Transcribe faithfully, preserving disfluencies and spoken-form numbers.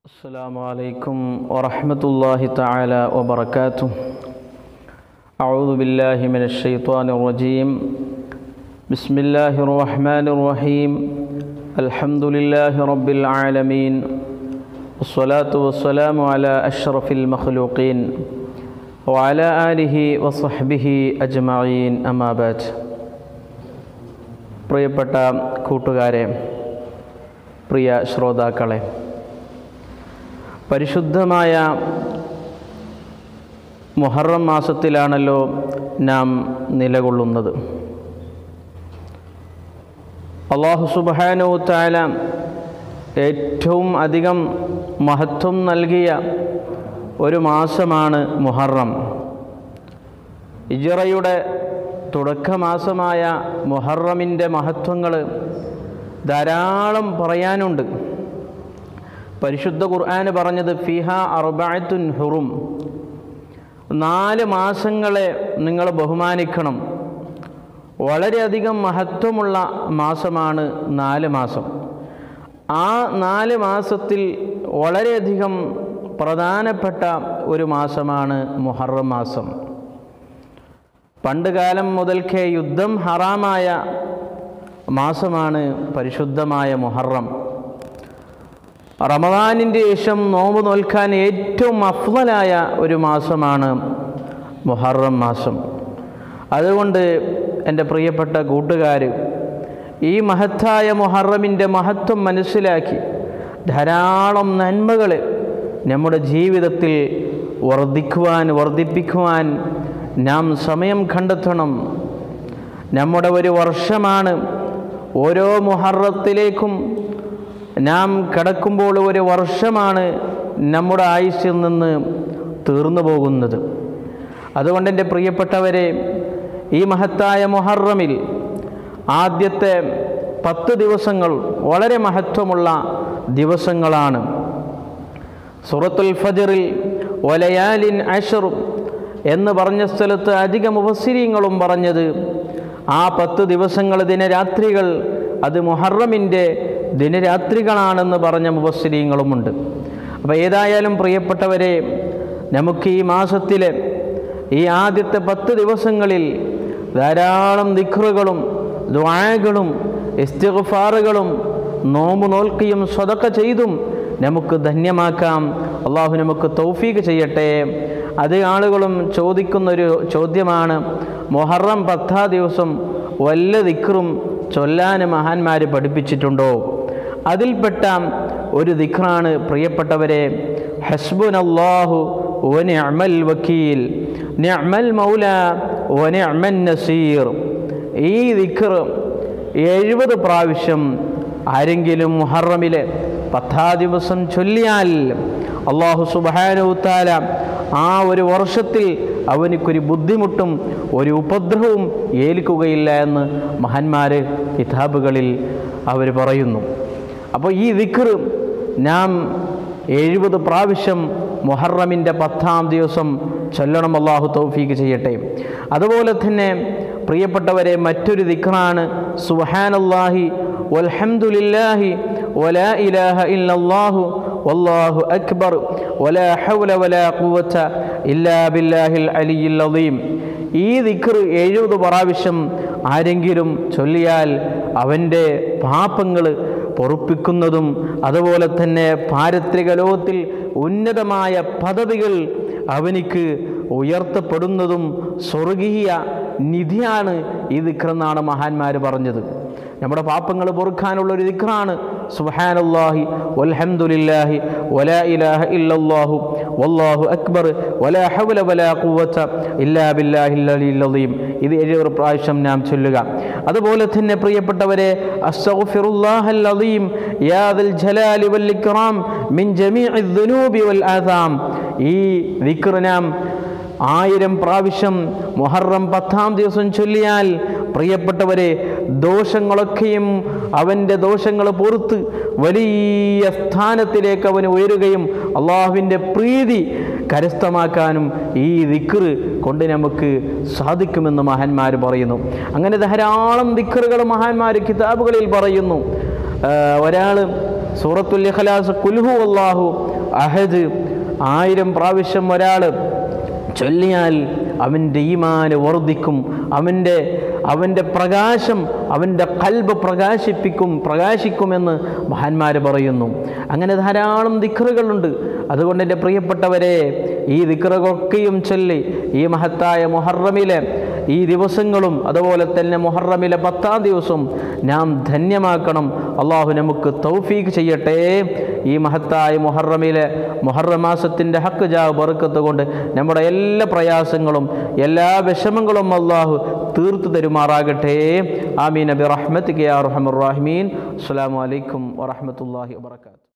السلام عليكم ورحمة الله تعالى وبركاته. أعوذ بالله من الشيطان الرجيم. بسم الله الرحمن الرحيم. الحمد لله رب العالمين، والصلاة والسلام على أشرف المخلوقين وعلى آله وصحبه أجمعين. أما بعد. പ്രിയപ്പെട്ട കൂട്ടുകാരെ, പ്രിയ ശ്രോതാക്കളെ, പരിശുദ്ധമായ മുഹറം മാസത്തിലാണല്ലോ നാം നിലകൊള്ളുന്നത്. അല്ലാഹു സുബ്ഹാനഹു വ തആല ഏറ്റവും അധികം മഹത്വം നൽകിയ ഒരു മാസമാണ് മുഹറം. ഹിജ്റയുടെ തുടക്കമാസമായ മുഹറമിൻ്റെ മഹത്വങ്ങൾ ധാരാളം പറയാനുണ്ട്. പരിശുദ്ധ ഖുർആൻ പറഞ്ഞത് ഫിഹാ അർബഅത്തുൻ ഹുറും, നാല് മാസങ്ങളെ നിങ്ങൾ ബഹുമാനിക്കണം. വളരെയധികം മഹത്വമുള്ള മാസമാണ് നാല് മാസം. ആ നാല് മാസത്തിൽ വളരെയധികം പ്രധാനപ്പെട്ട ഒരു മാസമാണ് മുഹറം മാസം. പണ്ട് കാലം മുതൽക്കേ യുദ്ധം ഹറാമായ മാസമാണ് പരിശുദ്ധമായ മുഹറം. റമദാനിൻ്റെ ശേഷം നോമ്പ് നോൽക്കാൻ ഏറ്റവും അഫ്ളലായ ഒരു മാസമാണ് മുഹറം മാസം. അതുകൊണ്ട് എൻ്റെ പ്രിയപ്പെട്ട കൂട്ടുകാർ, ഈ മഹത്തായ മുഹറമിൻ്റെ മഹത്വം മനസ്സിലാക്കി ധാരാളം നന്മകൾ നമ്മുടെ ജീവിതത്തിൽ വർദ്ധിക്കുവാൻ വർദ്ധിപ്പിക്കുവാൻ നാം സമയം കണ്ടെത്തണം. നമ്മുടെ ഒരു വർഷമാണ്. ഓരോ മുഹറത്തിലേക്കും നാം കടക്കുമ്പോൾ ഒരു വർഷമാണ് നമ്മുടെ ആയുസ്സിൽ നിന്ന് തീർന്നു പോകുന്നത്. അതുകൊണ്ട് എൻ്റെ പ്രിയപ്പെട്ടവരെ, ഈ മഹത്തായ മുഹറമിൽ ആദ്യത്തെ പത്ത് ദിവസങ്ങൾ വളരെ മഹത്വമുള്ള ദിവസങ്ങളാണ്. സൂറത്തുൽ ഫജ്റിൽ വലയാലിൻ അശ്ർ എന്ന് പറഞ്ഞ സ്ഥലത്ത് അധിക മുഫസ്സിരീങ്ങളും പറഞ്ഞത് ആ പത്ത് ദിവസങ്ങൾ ദിനരാത്രികൾ അത് മുഹറമിൻ്റെ ദിനരാത്രികളാണെന്ന് പറഞ്ഞ മുഫസ്സിരീങ്ങളുമുണ്ട്. അപ്പോൾ ഏതായാലും പ്രിയപ്പെട്ടവരെ, നമുക്ക് ഈ മാസത്തിലെ ഈ ആദ്യത്തെ പത്ത് ദിവസങ്ങളിൽ ധാരാളം ദിക്റുകളും ദുആകളും ഇസ്തിഗ്ഫാറുകളും നോമ്പ് നോൽക്കുകയും സ്വതക്ക ചെയ്തും നമുക്ക് ധന്യമാക്കാം. അള്ളാഹു നമുക്ക് തൗഫീഖ് ചെയ്യട്ടെ. അത് ആളുകളും ചോദിക്കുന്നൊരു ചോദ്യമാണ്, മുഹറം പത്താം ദിവസം വല്ല ദിക്റും ചൊല്ലാൻ മഹാന്മാർ പഠിപ്പിച്ചിട്ടുണ്ടോ? അതിൽപ്പെട്ട ഒരു ദിക്റാണ് പ്രിയപ്പെട്ടവരെ, ഹസ്ബുനല്ലാഹു വ നിഅമൽ വക്കീൽ, നിഅമൽ മൗല വ നിഅമൻ നസീർ. ഈ ദിക്ർ എഴുപത് പ്രാവശ്യം ആരെങ്കിലും മുഹറമിലെ പത്താം ദിവസം ചൊല്ലിയാൽ അല്ലാഹു സുബ്ഹാനഹു വ തആല ആ ഒരു വർഷത്തിൽ അവനിക്കൊരു ബുദ്ധിമുട്ടും ഒരു ഉപദ്രവവും ഏൽക്കുകയില്ല എന്ന് മഹാന്മാർ കിതാബുകളിൽ അവർ പറയുന്നു. അപ്പോൾ ഈ ദിക്ർ നാം എഴുപത് പ്രാവശ്യം മുഹറമിൻ്റെ പത്താം ദിവസം ചൊല്ലണം. അല്ലാഹു തൗഫീഖ് ചെയ്യട്ടെ. അതുപോലെ തന്നെ പ്രിയപ്പെട്ടവരെ, മറ്റൊരു ദിക്റാണ് സുബ്ഹാനല്ലാഹി വൽഹംദുലില്ലാഹി വലാ ഇലാഹ ഇല്ലല്ലാഹു വല്ലാഹു അക്ബർ വലാ ഹൗല വലാ ഖുവത ഇല്ലാ ബില്ലാഹിൽ അലിയിൽ അദീം. ഈ ദിക്ർ എഴുപത് പ്രാവശ്യം ആരെങ്കിലും ചൊല്ലിയാൽ അവൻ്റെ പാപങ്ങൾ പൊറുപ്പിക്കുന്നതും അതുപോലെ തന്നെ പാരത്രിക ലോകത്തിൽ ഉന്നതമായ പദവികൾ അവനിക്ക് ഉയർത്തപ്പെടുന്നതും സ്വർഗീയ നിധിയാണ് ഈ ദിക്റെന്നാണ് മഹാന്മാർ പറഞ്ഞത്. നമ്മുടെ പാപങ്ങൾ പൊറുക്കാനുള്ളൊരു ദിക്റാണ് സുബ്ഹാനല്ലാഹി വൽഹംദുലില്ലാഹി വലാ ഇലാഹ ഇല്ലല്ലാഹു വല്ലാഹു അക്ബർ വലാ ഹൗല വലാ ഖുവത ഇല്ലാ ബില്ലാഹിൽ അലിയിൽ അദീം. ഇത് എഴുപത് പ്രാവശ്യം നാം ചൊല്ലുക. അതുപോലെ തന്നെ പ്രിയപ്പെട്ടവരെ, അസ്തഗ്ഫിറുല്ലാഹൽ അദീം യാ ദൽ ജലാലി വൽ ഇക്റാം മിൻ ജമീഇദ് ദുനൂബി വൽ ആസാം. ഈ ദിക്ർ നാം ആയിരം പ്രാവശ്യം മുഹറം പത്താം ദിവസം ചൊല്ലിയാൽ പ്രിയപ്പെട്ടവരെ, ദോഷങ്ങളൊക്കെയും അവൻ്റെ ദോഷങ്ങൾ പുറത്ത് വലിയ സ്ഥാനത്തിലേക്ക് അവന് ഉയരുകയും അള്ളാഹുവിൻ്റെ പ്രീതി കരസ്ഥമാക്കാനും ഈ ദിക്ർ കൊണ്ട് നമുക്ക് സാധിക്കുമെന്ന് മഹാന്മാർ പറയുന്നു. അങ്ങനെ ധാരാളം ദിക്റുകൾ മഹാന്മാർ കിതാബുകളിൽ പറയുന്നു. ഒരാൾ സൂറത്തുൽ ഇഖ്ലാസ് ഖുൽ ഹുവല്ലാഹു അഹദ് ആയിരം പ്രാവശ്യം ഒരാൾ ചൊല്ലിയാൽ അവൻ്റെ ഈമാന് വർദ്ധിക്കും, അവൻ്റെ അവൻ്റെ പ്രകാശം അവൻ്റെ ഖൽബ് പ്രകാശിപ്പിക്കും പ്രകാശിക്കുമെന്ന് മഹാന്മാർ പറയുന്നു. അങ്ങനെ ധാരാളം ദിക്റുകളുണ്ട്. അതുകൊണ്ട് എൻ്റെ പ്രിയപ്പെട്ടവരെ, ഈ ദിക്റുകളൊക്കെയും ചൊല്ലി ഈ മഹത്തായ മുഹറമിലെ ഈ ദിവസങ്ങളും അതുപോലെ തന്നെ മുഹറമിലെ പത്താം ദിവസവും നാം ധന്യമാക്കണം. അള്ളാഹു നമുക്ക് തൗഫീഖ് ചെയ്യട്ടെ. ഈ മഹത്തായ മുഹറമിലെ മുഹറം മാസത്തിൻ്റെ ഹക്ക് ജാ ബർക്കത്ത് കൊണ്ട് നമ്മുടെ എല്ലാ പ്രയാസങ്ങളും എല്ലാ വിഷമങ്ങളും അള്ളാഹു തീർത്തു തരുമാറാകട്ടെ. ആമീൻ ബിറഹ്മതിക യാ അർഹമർ റഹീമീൻ. അസ്സലാമു അലൈക്കും വറഹ്മത്തുള്ളാഹി വബറകാതുഹു.